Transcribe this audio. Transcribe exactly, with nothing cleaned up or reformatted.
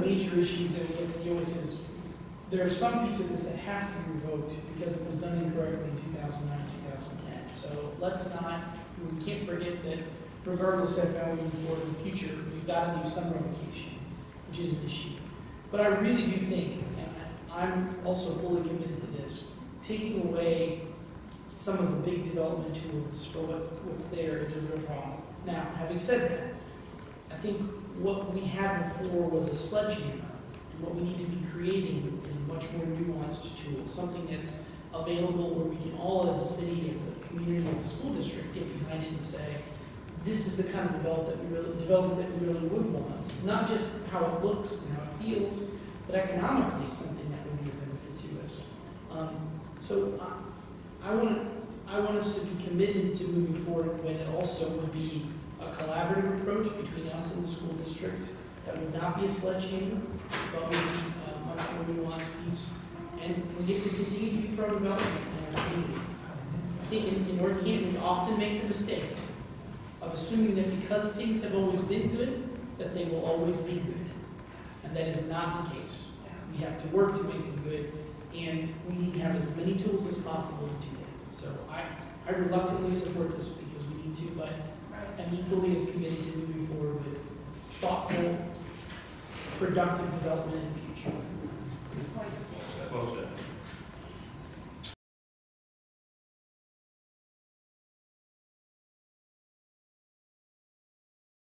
major issues that we have to deal with is there are some pieces of this that has to be revoked because it was done incorrectly in two thousand nine, two thousand ten. So let's not, we can't forget that regardless of how we move forward in the future, we've got to do some revocation, which is an issue. But I really do think, and I'm also fully committed to this, taking away some of the big development tools for what, what's there is a real problem. Now, having said that, I think what we had before was a sledgehammer, and what we need to be creating is a much more nuanced tool, something that's available where we can all as a city, as a community, as a school district get behind it and say, this is the kind of development that we really, development that we really would want. Not just how it looks and how it feels, but economically something that would be a benefit to us. Um, so I, I want I want us to be committed to moving forward in a way that also would be a collaborative approach between us and the school district that would not be a sledgehammer, but would be a much more nuanced piece. And we get to continue to be pro-development in our community. I think in, in North Canton, we often make the mistake of assuming that because things have always been good, that they will always be good. And that is not the case. We have to work to make them good, and we need to have as many tools as possible to do that. So I, I reluctantly support this because we need to, but I'm equally as committed to moving forward with thoughtful, productive development in the future. Well said.